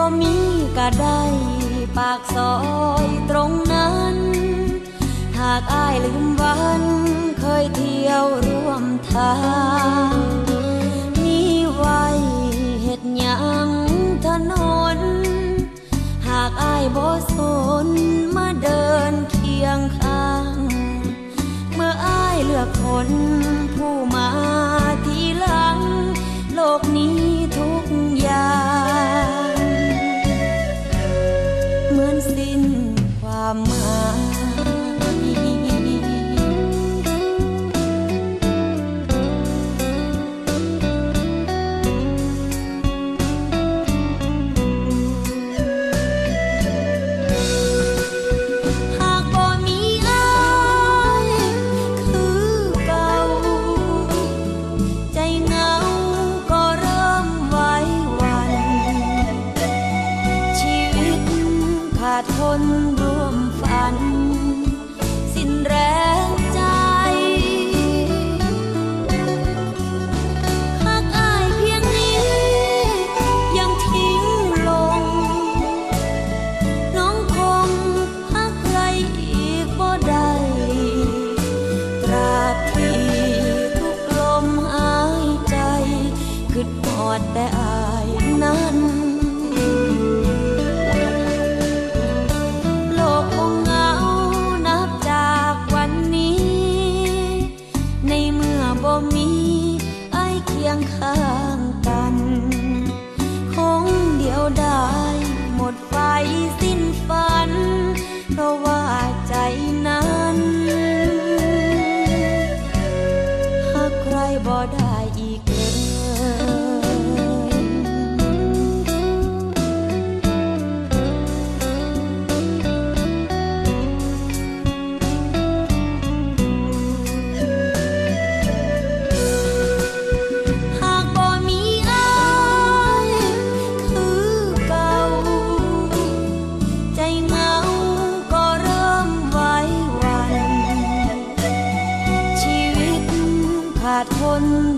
มีก็ได้ปากซอยตรงนั้นหากอ้ายลืมวันเคยเที่ยวร่วมทางนี่ไว้เฮ็ดหยังถนนหากอ้ายบ่สนมาเดินเคียงข้างเมื่ออ้ายเลือกคนผู้มาทีหลังโลกนี้ทุกอย่างเหมือนสิ้นความหมายทนร่วมฝันสิ้นแรงใจหากอ้ายเพียงนี้ยังทิ้งลงน้องคงหักใครอีกบ่ได้ตราบที่ทุกลมหายใจคิดฮอดแต่อ้ายนั้นบ่มีไอ้เคียงข้างกันคงเดียวดายหมดไฟสิ้นฝันเพราะว่าใจนั้นหากใครบ่ได้อีกเลยทน